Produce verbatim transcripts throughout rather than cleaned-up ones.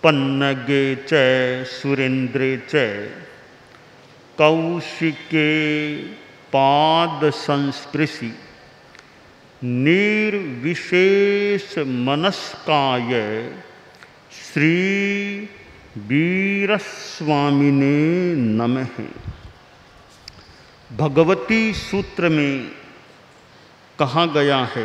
पन्नगे च सुरेंद्रे च कौशिके पाद संस्पृशि निर्विशेष मनस्काय श्री वीरस्वामिने नमः। भगवती सूत्र में कहा गया है,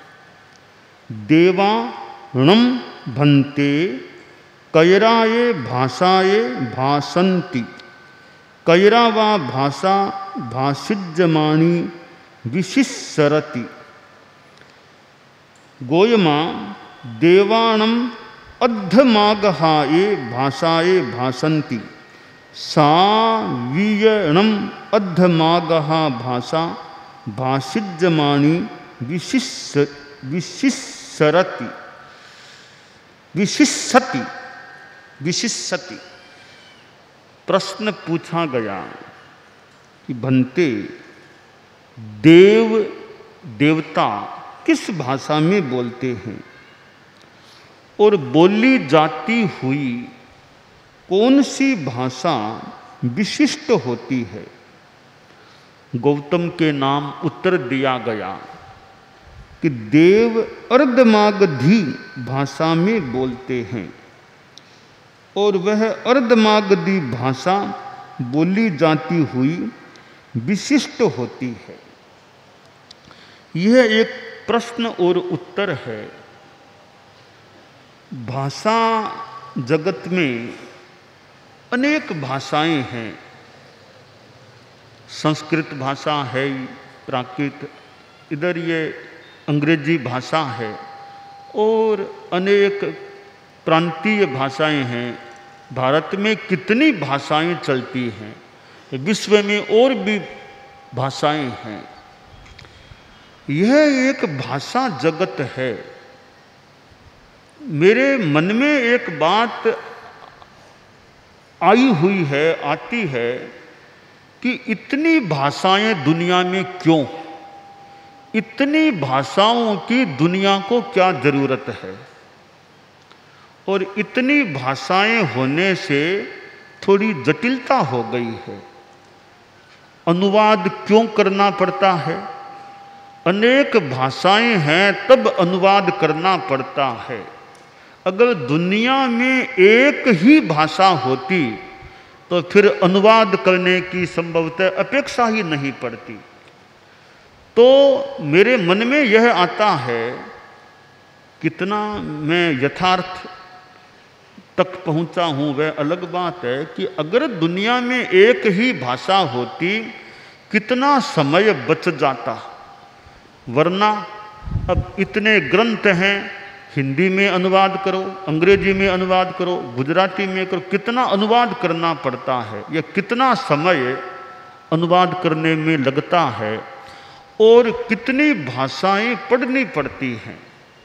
देवाणम भन्ते कैराये भाषाये भाषन्ति कैरा वा भाषा भाषिज्यमानी विशिष्यरति। गोयमा देवाणम अद्धमागहाये भाषाये भाषन्ति सा वीयणम अद्धमागहा भाषा भाषिज्यमानी विशिष्य विशिष्यरति विशिष्यति विशिष्यति। प्रश्न पूछा गया कि भन्ते देव देवता किस भाषा में बोलते हैं और बोली जाती हुई कौन सी भाषा विशिष्ट होती है। गौतम के नाम उत्तर दिया गया कि देव अर्धमागधी भाषा में बोलते हैं और वह अर्धमागधी भाषा बोली जाती हुई विशिष्ट होती है। यह एक प्रश्न और उत्तर है। भाषा जगत में अनेक भाषाएं हैं। संस्कृत भाषा है, प्राकृत, इधर ये अंग्रेजी भाषा है और अनेक प्रांतीय भाषाएं हैं। भारत में कितनी भाषाएं चलती हैं, विश्व में और भी भाषाएं हैं। यह एक भाषा जगत है। मेरे मन में एक बात आई हुई है, आती है कि इतनी भाषाएं दुनिया में क्यों? इतनी भाषाओं की दुनिया को क्या जरूरत है? और इतनी भाषाएं होने से थोड़ी जटिलता हो गई है। अनुवाद क्यों करना पड़ता है? अनेक भाषाएं हैं तब अनुवाद करना पड़ता है। अगर दुनिया में एक ही भाषा होती तो फिर अनुवाद करने की संभवतः अपेक्षा ही नहीं पड़ती। तो मेरे मन में यह आता है, कितना मैं यथार्थ तक पहुंचा हूं वह अलग बात है, कि अगर दुनिया में एक ही भाषा होती कितना समय बच जाता। वरना अब इतने ग्रंथ हैं, हिंदी में अनुवाद करो, अंग्रेजी में अनुवाद करो, गुजराती में करो, कितना अनुवाद करना पड़ता है। यह कितना समय अनुवाद करने में लगता है और कितनी भाषाएं पढ़नी पड़ती हैं।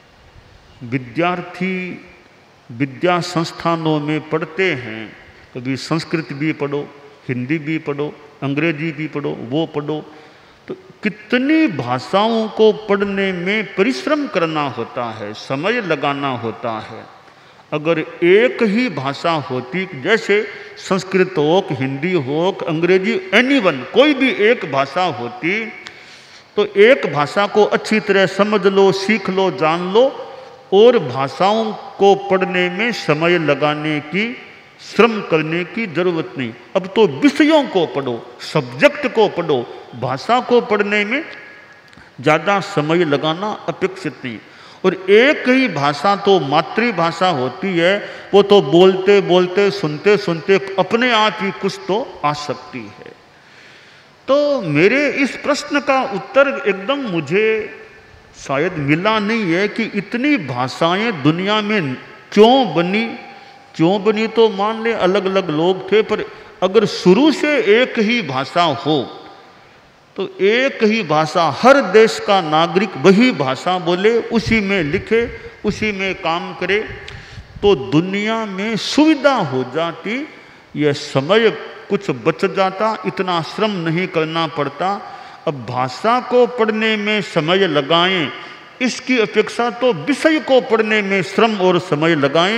विद्यार्थी विद्या संस्थानों में पढ़ते हैं, कभी संस्कृत भी पढ़ो, हिंदी भी पढ़ो, अंग्रेजी भी पढ़ो, वो पढ़ो, तो कितनी भाषाओं को पढ़ने में परिश्रम करना होता है, समय लगाना होता है। अगर एक ही भाषा होती, जैसे संस्कृत हो, हिंदी हो, अंग्रेजी, एनीवन, कोई भी एक भाषा होती, तो एक भाषा को अच्छी तरह समझ लो, सीख लो, जान लो और भाषाओं को पढ़ने में समय लगाने की, श्रम करने की जरूरत नहीं। अब तो विषयों को पढ़ो, सब्जेक्ट को पढ़ो, भाषा को पढ़ने में ज़्यादा समय लगाना अपेक्षित नहीं। और एक ही भाषा तो मातृभाषा होती है, वो तो बोलते बोलते सुनते सुनते अपने आप ही कुछ तो आ सकती है। तो मेरे इस प्रश्न का उत्तर एकदम मुझे शायद मिला नहीं है कि इतनी भाषाएं दुनिया में क्यों बनी। क्यों बनी तो मान ले अलग अलग लोग थे, पर अगर शुरू से एक ही भाषा हो तो एक ही भाषा, हर देश का नागरिक वही भाषा बोले, उसी में लिखे, उसी में काम करे, तो दुनिया में सुविधा हो जाती। यह समय कुछ बच जाता, इतना श्रम नहीं करना पड़ता। अब भाषा को पढ़ने में समय लगाएं, इसकी अपेक्षा तो विषय को पढ़ने में श्रम और समय लगाएं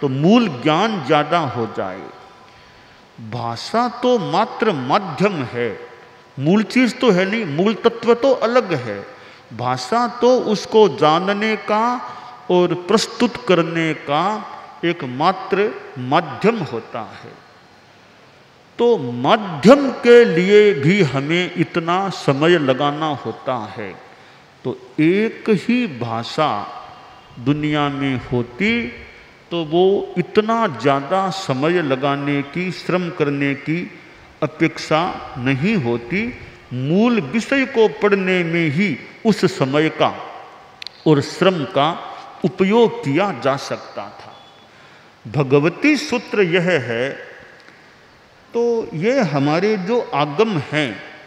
तो मूल ज्ञान ज़्यादा हो जाए। भाषा तो मात्र माध्यम है, मूल चीज़ तो है नहीं, मूल तत्व तो अलग है। भाषा तो उसको जानने का और प्रस्तुत करने का एक मात्र माध्यम होता है। तो माध्यम के लिए भी हमें इतना समय लगाना होता है। तो एक ही भाषा दुनिया में होती तो वो इतना ज़्यादा समय लगाने की, श्रम करने की अपेक्षा नहीं होती। मूल विषय को पढ़ने में ही उस समय का और श्रम का उपयोग किया जा सकता था। भगवती सूत्र यह है, तो ये हमारे जो आगम हैं,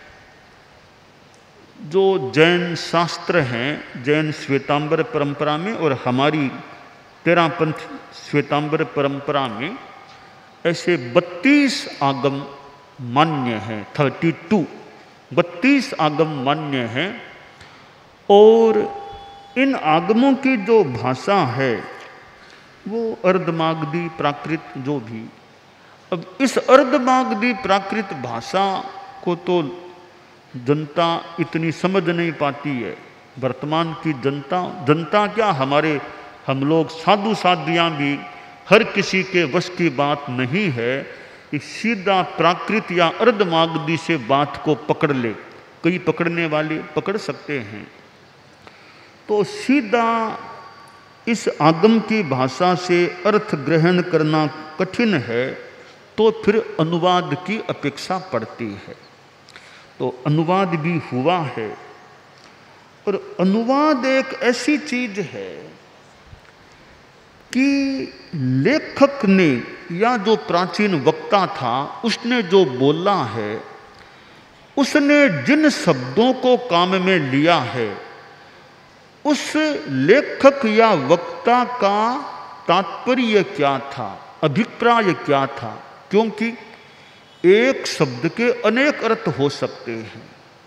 जो जैन शास्त्र हैं, जैन श्वेतांबर परंपरा में और हमारी तेरापंथ श्वेतांबर परंपरा में ऐसे बत्तीस आगम मान्य हैं, थर्टी टू बत्तीस आगम मान्य हैं। और इन आगमों की जो भाषा है वो अर्धमागधी प्राकृत जो भी। अब इस अर्धमागधी प्राकृत भाषा को तो जनता इतनी समझ नहीं पाती है। वर्तमान की जनता जनता क्या, हमारे हम लोग साधु साधियाँ भी हर किसी के वश की बात नहीं है कि सीधा प्राकृत या अर्धमागधी से बात को पकड़ ले। कई पकड़ने वाले पकड़ सकते हैं। तो सीधा इस आगम की भाषा से अर्थ ग्रहण करना कठिन है, तो फिर अनुवाद की अपेक्षा पड़ती है। तो अनुवाद भी हुआ है। और अनुवाद एक ऐसी चीज है कि लेखक ने या जो प्राचीन वक्ता था उसने जो बोला है, उसने जिन शब्दों को काम में लिया है, उस लेखक या वक्ता का तात्पर्य क्या था, अभिप्राय क्या था। क्योंकि एक शब्द के अनेक अर्थ हो सकते हैं।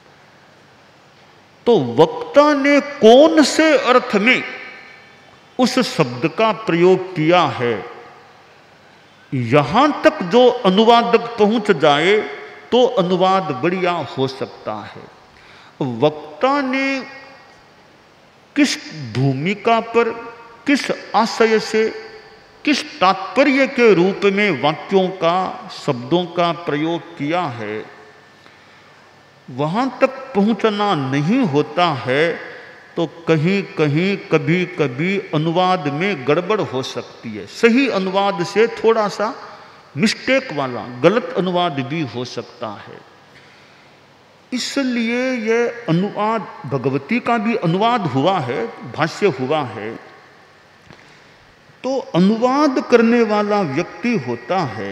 तो वक्ता ने कौन से अर्थ में उस शब्द का प्रयोग किया है, यहां तक जो अनुवादक पहुंच जाए तो अनुवाद बढ़िया हो सकता है। वक्ता ने किस भूमिका पर, किस आशय से, किस तात्पर्य के रूप में वाक्यों का, शब्दों का प्रयोग किया है, वहां तक पहुंचना नहीं होता है तो कहीं कहीं कभी कभी अनुवाद में गड़बड़ हो सकती है। सही अनुवाद से थोड़ा सा मिस्टेक वाला गलत अनुवाद भी हो सकता है। इसलिए यह अनुवाद, भगवती का भी अनुवाद हुआ है, भाष्य हुआ है। तो अनुवाद करने वाला व्यक्ति होता है,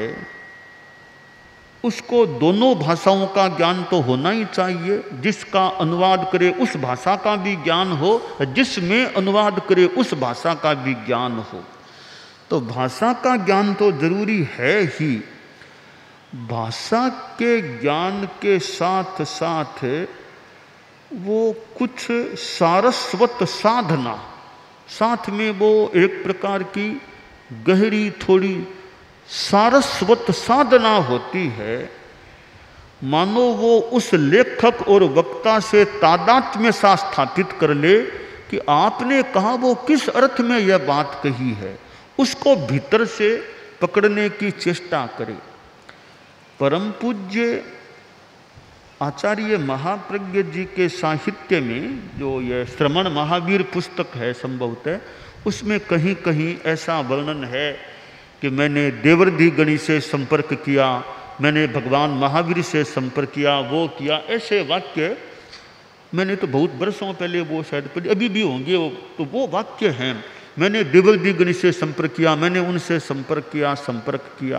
उसको दोनों भाषाओं का ज्ञान तो होना ही चाहिए। जिसका अनुवाद करे उस भाषा का भी ज्ञान हो, जिसमें अनुवाद करे उस भाषा का भी ज्ञान हो। तो भाषा का ज्ञान तो जरूरी है ही। भाषा के ज्ञान के साथ साथ वो कुछ सारस्वत साधना, साथ में वो एक प्रकार की गहरी थोड़ी सारस्वत साधना होती है। मानो वो उस लेखक और वक्ता से तादात्म्य सा स्थापित कर ले कि आपने कहा वो किस अर्थ में यह बात कही है, उसको भीतर से पकड़ने की चेष्टा करे। परम पूज्य आचार्य महाप्रज्ञ जी के साहित्य में जो यह श्रमण महावीर पुस्तक है संभवतः, उसमें कहीं कहीं ऐसा वर्णन है कि मैंने देवर्धि गणि से संपर्क किया, मैंने भगवान महावीर से संपर्क किया, वो किया। ऐसे वाक्य मैंने तो बहुत वर्षों पहले वो शायद पढ़े, अभी भी होंगे वो, तो वो वाक्य हैं। मैंने देवर्धि गणि से संपर्क किया, मैंने उनसे संपर्क किया, संपर्क किया।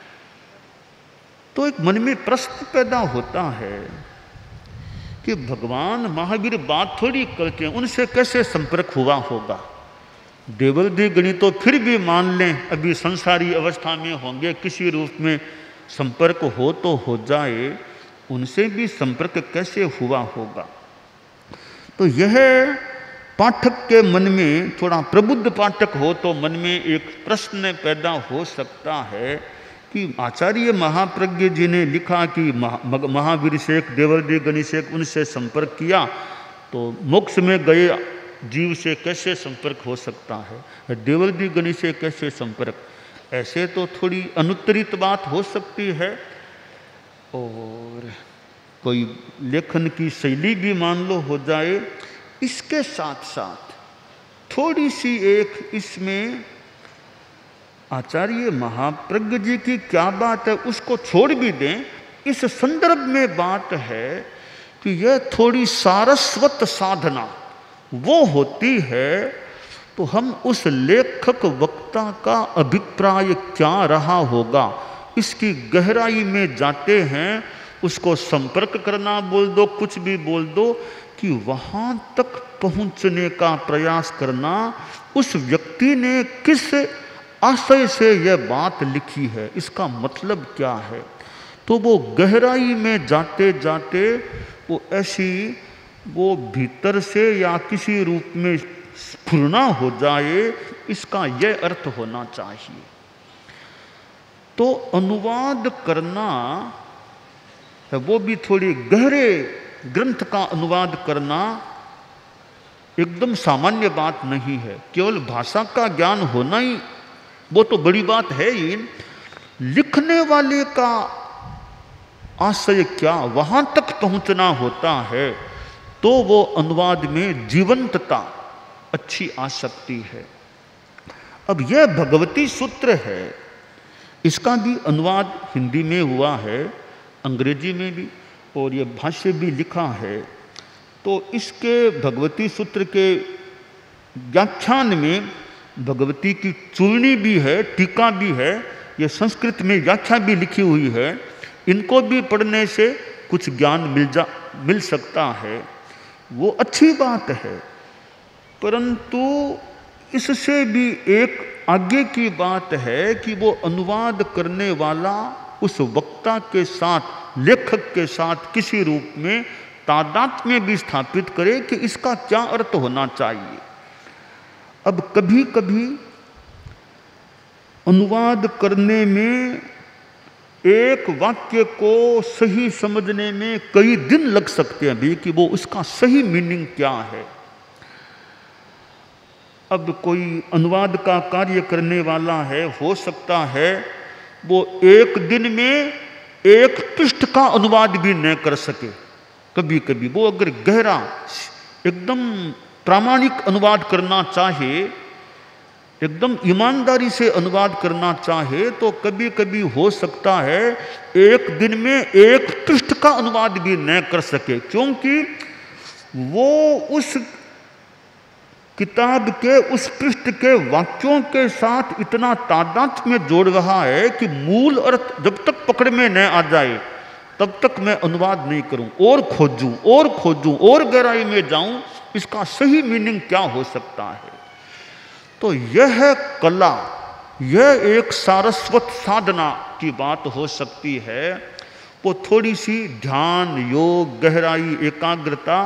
तो एक मन में प्रश्न पैदा होता है कि भगवान महावीर बात थोड़ी करते हैं, उनसे कैसे संपर्क हुआ होगा। देवर्धि गणि तो फिर भी मान लें अभी संसारी अवस्था में होंगे, किसी रूप में संपर्क हो तो हो जाए, उनसे भी संपर्क कैसे हुआ होगा। तो यह पाठक के मन में, थोड़ा प्रबुद्ध पाठक हो तो मन में एक प्रश्न पैदा हो सकता है कि आचार्य महाप्रज्ञ जी ने लिखा कि महा, महावीर शेख, देवर्षि गणिशेख, उनसे संपर्क किया तो मोक्ष में गए जीव से कैसे संपर्क हो सकता है, देवर्षि गणिशेख कैसे संपर्क, ऐसे तो थोड़ी अनुत्तरित बात हो सकती है। और कोई लेखन की शैली भी मान लो हो जाए। इसके साथ साथ थोड़ी सी एक इसमें आचार्य महाप्रज्ञ जी की क्या बात है उसको छोड़ भी दें, इस संदर्भ में बात है कि यह थोड़ी सारस्वत साधना वो होती है तो हम उस लेखक वक्ता का अभिप्राय क्या रहा होगा इसकी गहराई में जाते हैं। उसको संपर्क करना बोल दो, कुछ भी बोल दो, कि वहाँ तक पहुँचने का प्रयास करना, उस व्यक्ति ने किस आशय से यह बात लिखी है, इसका मतलब क्या है। तो वो गहराई में जाते जाते वो ऐसी वो भीतर से या किसी रूप में स्फुरना हो जाए, इसका यह अर्थ होना चाहिए। तो अनुवाद करना है वो भी थोड़ी गहरे ग्रंथ का अनुवाद करना एकदम सामान्य बात नहीं है। केवल भाषा का ज्ञान होना ही वो तो बड़ी बात है ही, लिखने वाले का आशय क्या, वहाँ तक पहुँचना होता है तो वो अनुवाद में जीवंतता अच्छी आ सकती है। अब यह भगवती सूत्र है, इसका भी अनुवाद हिंदी में हुआ है, अंग्रेजी में भी, और ये भाष्य भी लिखा है। तो इसके भगवती सूत्र के व्याख्यान में भगवती की चूर्णी भी है, टीका भी है, ये संस्कृत में व्याख्या भी लिखी हुई है। इनको भी पढ़ने से कुछ ज्ञान मिल जा मिल सकता है, वो अच्छी बात है। परंतु इससे भी एक आगे की बात है कि वो अनुवाद करने वाला उस वक्ता के साथ, लेखक के साथ किसी रूप में तादात्म्य भी स्थापित करे कि इसका क्या अर्थ होना चाहिए। अब कभी कभी अनुवाद करने में एक वाक्य को सही समझने में कई दिन लग सकते हैं भी कि वो उसका सही मीनिंग क्या है। अब कोई अनुवाद का कार्य करने वाला है, हो सकता है वो एक दिन में एक पृष्ठ का अनुवाद भी न कर सके। कभी कभी वो अगर गहरा एकदम प्रामाणिक अनुवाद करना चाहे, एकदम ईमानदारी से अनुवाद करना चाहे, तो कभी कभी हो सकता है एक दिन में एक पृष्ठ का अनुवाद भी न कर सके, क्योंकि वो उस किताब के उस पृष्ठ के वाक्यों के साथ इतना तादात्म्य में जोड़ रहा है कि मूल अर्थ जब तक पकड़ में न आ जाए तब तक मैं अनुवाद नहीं करूं, और खोजूं और खोजूं और गहराई में जाऊं, इसका सही मीनिंग क्या हो सकता है। तो यह कला, यह एक सारस्वत साधना की बात हो सकती है। वो थोड़ी सी ध्यान, योग, गहराई, एकाग्रता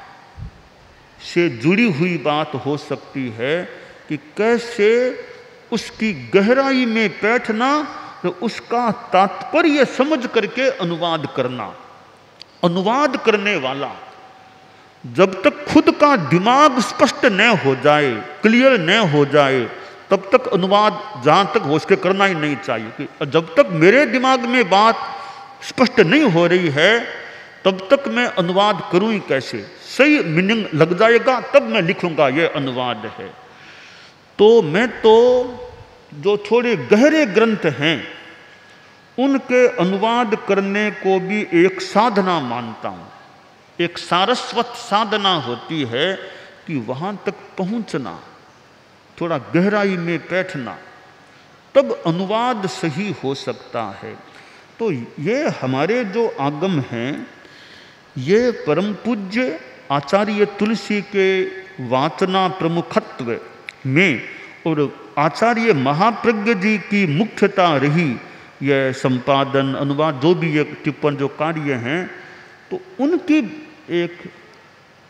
से जुड़ी हुई बात हो सकती है कि कैसे उसकी गहराई में बैठना, तो उसका तात्पर्य समझ करके अनुवाद करना। अनुवाद करने वाला जब तक खुद का दिमाग स्पष्ट न हो जाए, क्लियर न हो जाए, तब तक अनुवाद जहाँ तक हो सके करना ही नहीं चाहिए। कि जब तक मेरे दिमाग में बात स्पष्ट नहीं हो रही है तब तक मैं अनुवाद करूँ ही कैसे, सही मीनिंग लग जाएगा तब मैं लिखूंगा ये अनुवाद है। तो मैं तो जो थोड़े गहरे ग्रंथ हैं उनके अनुवाद करने को भी एक साधना मानता हूँ। एक सारस्वत साधना होती है कि वहाँ तक पहुँचना, थोड़ा गहराई में बैठना, तब अनुवाद सही हो सकता है। तो ये हमारे जो आगम हैं, ये परम पूज्य आचार्य तुलसी के वाचना प्रमुखत्व में और आचार्य महाप्रज्ञ जी की मुख्यता रही, यह संपादन, अनुवाद, जो भी ये टिप्पण जो कार्य हैं, तो उनकी एक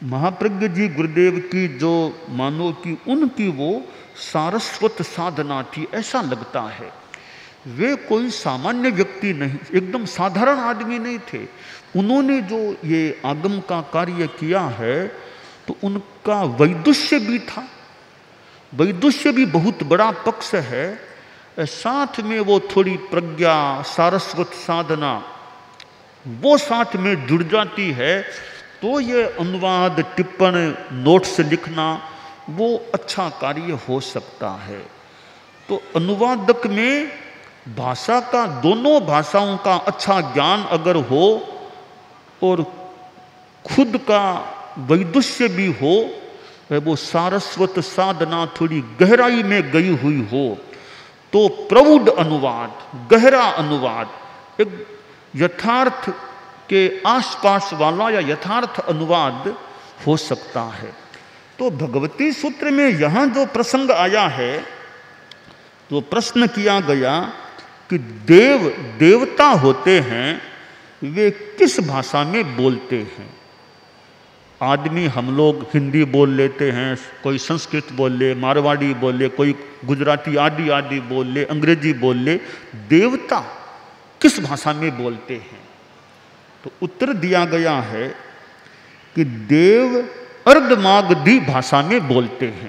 महाप्रज्ञ जी गुरुदेव की जो मानो कि उनकी वो सारस्वत साधना थी, ऐसा लगता है। वे कोई सामान्य व्यक्ति नहीं, एकदम साधारण आदमी नहीं थे। उन्होंने जो ये आगम का कार्य किया है तो उनका वैदुष्य भी था, वैदुष्य भी बहुत बड़ा पक्ष है, साथ में वो थोड़ी प्रज्ञा सारस्वत साधना वो साथ में जुड़ जाती है, तो ये अनुवाद टिप्पण नोट्स लिखना वो अच्छा कार्य हो सकता है। तो अनुवादक में भाषा का, दोनों भाषाओं का अच्छा ज्ञान अगर हो और खुद का वैदुष्य भी हो, वो सारस्वत साधना थोड़ी गहराई में गई हुई हो, तो प्रौढ़ अनुवाद, गहरा अनुवाद, एक यथार्थ के आसपास वाला या यथार्थ अनुवाद हो सकता है। तो भगवती सूत्र में यहाँ जो प्रसंग आया है, तो प्रश्न किया गया कि देव देवता होते हैं, वे किस भाषा में बोलते हैं। आदमी हम लोग हिंदी बोल लेते हैं, कोई संस्कृत बोल ले, मारवाड़ी बोल ले, कोई गुजराती आदि आदि बोल ले, अंग्रेजी बोल ले, देवता किस भाषा में बोलते हैं। तो उत्तर दिया गया है कि देव अर्धमागधी भाषा में बोलते हैं,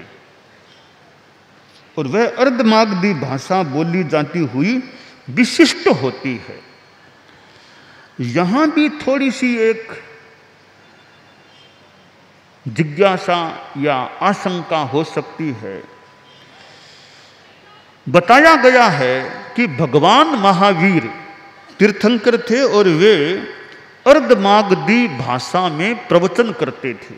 और वह अर्धमागधी भाषा बोली जाती हुई विशिष्ट होती है। यहां भी थोड़ी सी एक जिज्ञासा या आशंका हो सकती है। बताया गया है कि भगवान महावीर तीर्थंकर थे और वे अर्धमागधी भाषा में प्रवचन करते थे।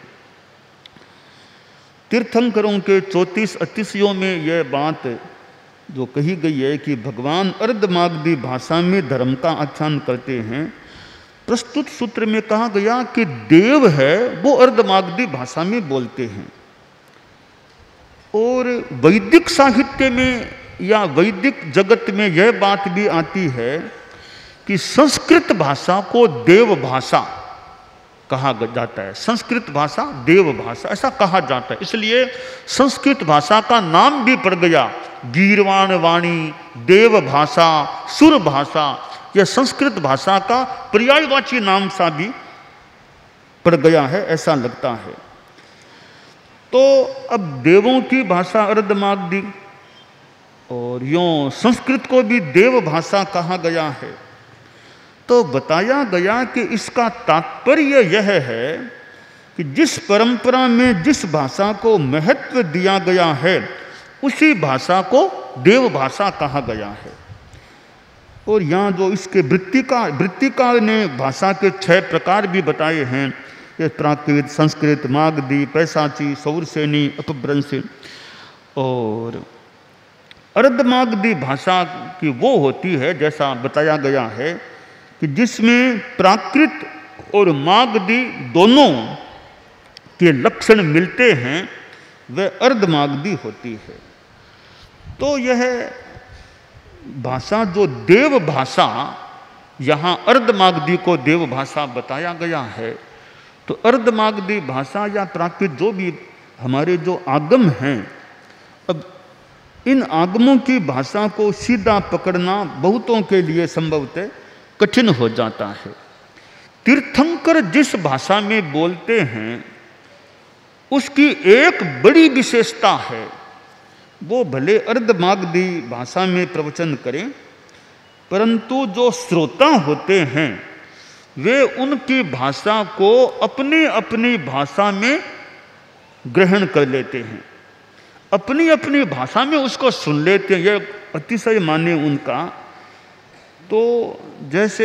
तीर्थंकरों के चौंतीस अतिशयों में यह बात जो कही गई है कि भगवान अर्धमागधी भाषा में धर्म का आख्यान करते हैं, प्रस्तुत सूत्र में कहा गया कि देव है वो अर्धमागधी भाषा में बोलते हैं। और वैदिक साहित्य में या वैदिक जगत में यह बात भी आती है कि संस्कृत भाषा को देव भाषा कहा जाता है। संस्कृत भाषा देव भाषा ऐसा कहा जाता है, इसलिए संस्कृत भाषा का नाम भी पड़ गया गीर्वाण वाणी, देव भाषा, सुर भाषा। यह संस्कृत भाषा का पर्यायवाची नाम सा भी पड़ गया है, ऐसा लगता है। तो अब देवों की भाषा अर्धमागधी और यों संस्कृत को भी देव भाषा कहा गया है। तो बताया गया कि इसका तात्पर्य यह है कि जिस परंपरा में जिस भाषा को महत्व दिया गया है, उसी भाषा को देव भाषा कहा गया है। और यहाँ जो इसके वृत्तिकार वृत्तिकार ने भाषा के छह प्रकार भी बताए हैं, ये प्राकृत, संस्कृत, मागधी, पैसाची, सौरसेनी, अपभ्रंशी। और अर्धमागधी भाषा की वो होती है, जैसा बताया गया है, कि जिसमें प्राकृत और मागधी दोनों के लक्षण मिलते हैं, वह अर्धमागधी होती है। तो यह भाषा जो देव भाषा, यहाँ अर्धमागधी को देव भाषा बताया गया है। तो अर्धमागधी भाषा या प्राकृत जो भी हमारे जो आगम हैं, अब इन आगमों की भाषा को सीधा पकड़ना बहुतों के लिए संभवतः कठिन हो जाता है। तीर्थंकर जिस भाषा में बोलते हैं, उसकी एक बड़ी विशेषता है, वो भले अर्धमागधी भाषा में प्रवचन करें, परंतु जो श्रोता होते हैं वे उनकी भाषा को अपनी अपनी भाषा में ग्रहण कर लेते हैं, अपनी अपनी भाषा में उसको सुन लेते हैं। यह अतिशय मान्य उनका। तो जैसे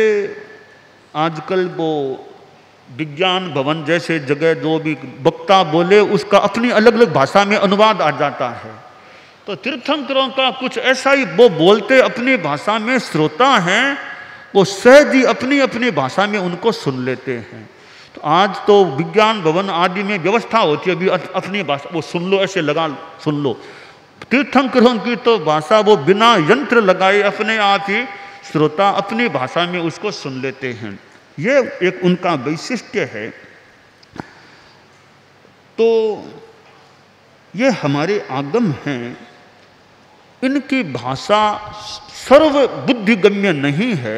आजकल वो विज्ञान भवन जैसे जगह जो भी वक्ता बोले, उसका अपनी अलग अलग भाषा में अनुवाद आ जाता है। तो तीर्थंकरों का कुछ ऐसा ही, वो बोलते अपनी भाषा में, श्रोता हैं वो सहज ही अपनी अपनी भाषा में उनको सुन लेते हैं। तो आज तो विज्ञान भवन आदि में व्यवस्था होती है, अभी अपनी भाषा वो सुन लो, ऐसे लगा सुन लो। तीर्थंकरों की तो भाषा वो बिना यंत्र लगाए अपने आप ही श्रोता अपनी भाषा में उसको सुन लेते हैं। ये एक उनका वैशिष्ट्य है। तो ये हमारे आगम हैं, इनकी भाषा सर्वबुद्धिगम्य नहीं है,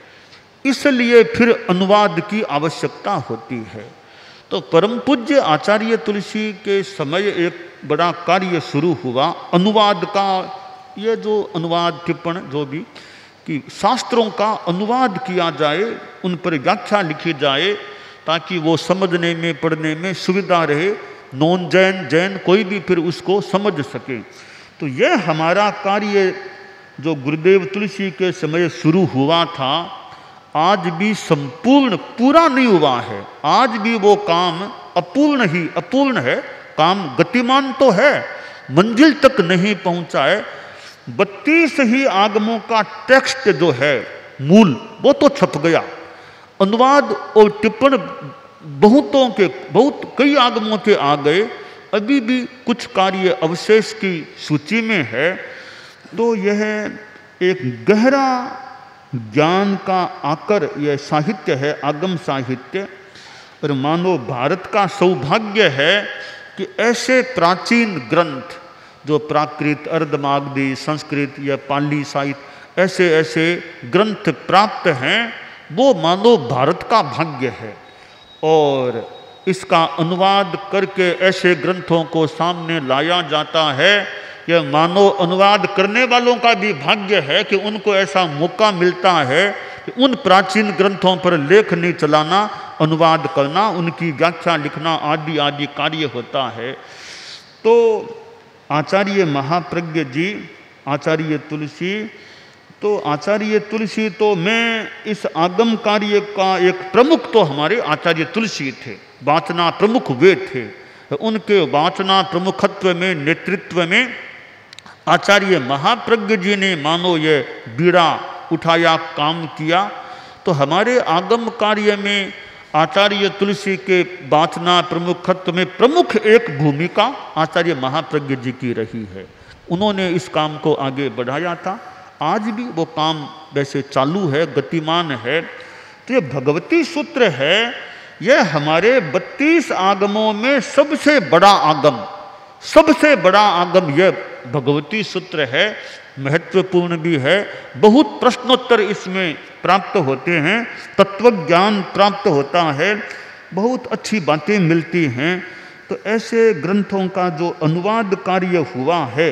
इसलिए फिर अनुवाद की आवश्यकता होती है। तो परम पूज्य आचार्य तुलसी के समय एक बड़ा कार्य शुरू हुआ अनुवाद का। ये जो अनुवाद टिप्पण जो भी कि शास्त्रों का अनुवाद किया जाए, उन पर व्याख्या लिखी जाए, ताकि वो समझने में पढ़ने में सुविधा रहे, नॉन जैन जैन कोई भी फिर उसको समझ सके। तो यह हमारा कार्य जो गुरुदेव तुलसी के समय शुरू हुआ था, आज भी संपूर्ण पूरा नहीं हुआ है। आज भी वो काम अपूर्ण ही अपूर्ण है। काम गतिमान तो है, मंजिल तक नहीं पहुंचा है। बत्तीस ही आगमों का टेक्स्ट जो है मूल, वो तो छप गया। अनुवाद और टिप्पण बहुतों के बहुत कई आगमों के आ गए, अभी भी कुछ कार्य अवशेष की सूची में है। तो यह एक गहरा ज्ञान का आकर यह साहित्य है, आगम साहित्य। और मानो भारत का सौभाग्य है कि ऐसे प्राचीन ग्रंथ जो प्राकृत, अर्धमागधी, संस्कृत या पाली साहित्य, ऐसे ऐसे ग्रंथ प्राप्त हैं, वो मानो भारत का भाग्य है। और इसका अनुवाद करके ऐसे ग्रंथों को सामने लाया जाता है, यह मानो अनुवाद करने वालों का भी भाग्य है कि उनको ऐसा मौका मिलता है कि उन प्राचीन ग्रंथों पर लेख नहीं चलाना, अनुवाद करना, उनकी व्याख्या लिखना आदि आदि कार्य होता है। तो आचार्य महाप्रज्ञ जी, आचार्य तुलसी, तो आचार्य तुलसी तो मैं इस आगम कार्य का एक प्रमुख तो हमारे आचार्य तुलसी थे, वाचना प्रमुख वे थे। उनके वाचना प्रमुखत्व में, नेतृत्व में आचार्य महाप्रज्ञ जी ने मानो ये बीड़ा उठाया, काम किया। तो हमारे आगम कार्य में आचार्य तुलसी के वाचना प्रमुखत्व में प्रमुख एक भूमिका आचार्य महाप्रज्ञ जी की रही है। उन्होंने इस काम को आगे बढ़ाया था। आज भी वो काम वैसे चालू है, गतिमान है। तो ये भगवती सूत्र है, यह हमारे बत्तीस आगमों में सबसे बड़ा आगम, सबसे बड़ा आगम यह भगवती सूत्र है। महत्वपूर्ण भी है, बहुत प्रश्नोत्तर इसमें प्राप्त होते हैं, तत्व ज्ञान प्राप्त होता है, बहुत अच्छी बातें मिलती हैं। तो ऐसे ग्रंथों का जो अनुवाद कार्य हुआ है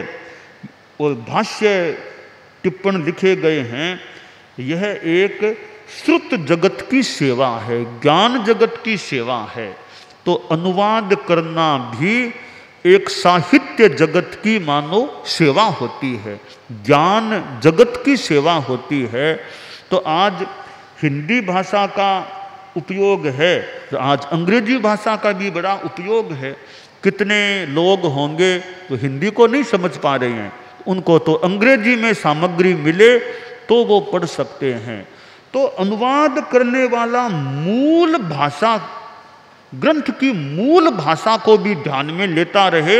और भाष्य टिप्पण लिखे गए हैं, यह एक श्रुत जगत की सेवा है, ज्ञान जगत की सेवा है। तो अनुवाद करना भी एक साहित्य जगत की मानो सेवा होती है, ज्ञान जगत की सेवा होती है। तो आज हिंदी भाषा का उपयोग है, तो आज अंग्रेजी भाषा का भी बड़ा उपयोग है। कितने लोग होंगे तो हिंदी को नहीं समझ पा रहे हैं, उनको तो अंग्रेजी में सामग्री मिले तो वो पढ़ सकते हैं। तो अनुवाद करने वाला मूल भाषा, ग्रंथ की मूल भाषा को भी ध्यान में लेता रहे,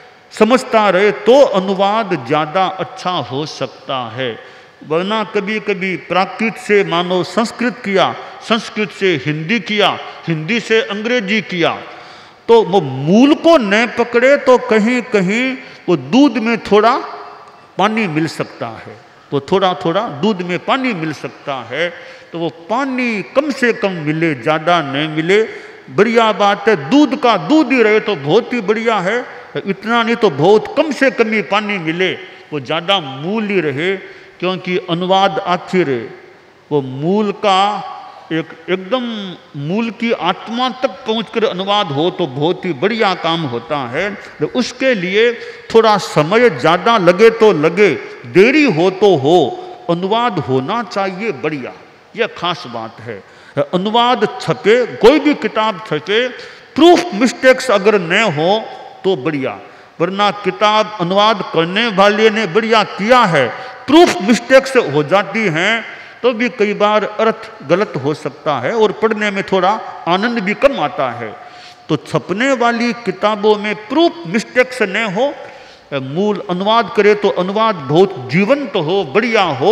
समझता रहे, तो अनुवाद ज़्यादा अच्छा हो सकता है। वरना कभी कभी प्राकृत से मानो संस्कृत किया, संस्कृत से हिंदी किया, हिंदी से अंग्रेजी किया, तो वो मूल को न पकड़े तो कहीं कहीं वो दूध में थोड़ा पानी मिल सकता है, तो थोड़ा थोड़ा दूध में पानी मिल सकता है। तो वो पानी कम से कम मिले, ज़्यादा न मिले, बढ़िया बात है। दूध का दूध ही रहे तो बहुत ही बढ़िया है, इतना नहीं तो बहुत कम से कम ही पानी मिले, वो ज़्यादा मूल ही रहे। क्योंकि अनुवाद आखिर वो मूल का एक एकदम मूल की आत्मा तक पहुंचकर अनुवाद हो तो बहुत ही बढ़िया काम होता है। तो उसके लिए थोड़ा समय ज़्यादा लगे तो लगे, देरी हो तो हो, अनुवाद होना चाहिए बढ़िया, यह खास बात है। अनुवाद छपे, कोई भी किताब छपे, प्रूफ मिस्टेक्स अगर न हो तो बढ़िया, वरना किताब अनुवाद करने वाले ने बढ़िया किया है, प्रूफ मिस्टेक्स हो जाती हैं तो भी कई बार अर्थ गलत हो सकता है और पढ़ने में थोड़ा आनंद भी कम आता है। तो छपने वाली किताबों में प्रूफ मिस्टेक्स न हो, मूल अनुवाद करे तो अनुवाद बहुत जीवंत हो, बढ़िया हो,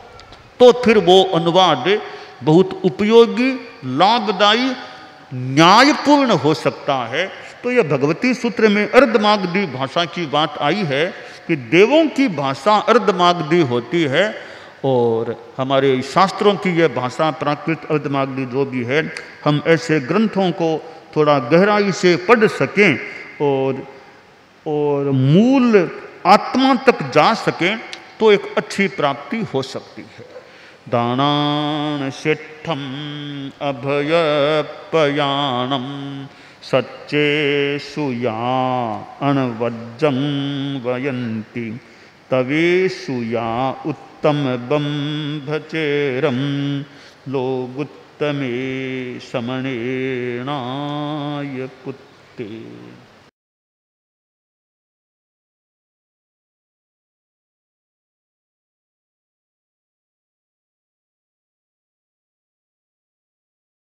तो फिर वो अनुवाद बहुत उपयोगी, लाभदायी, न्यायपूर्ण हो सकता है। तो तो यह भगवती सूत्र में अर्धमागधी भाषा की बात आई है कि देवों की भाषा अर्धमागधी होती है और हमारे शास्त्रों की यह भाषा प्राकृत अर्धमागधी जो भी है, हम ऐसे ग्रंथों को थोड़ा गहराई से पढ़ सकें और और मूल आत्मा तक जा सकें तो एक अच्छी प्राप्ति हो सकती है। दानान शिठम अभयपयाणम सच्चे सुया अणवज्जं वयन्ति तवे सुया उत्तम बंभचेरम लोगुत्तमे समणेनाय कुत्ते।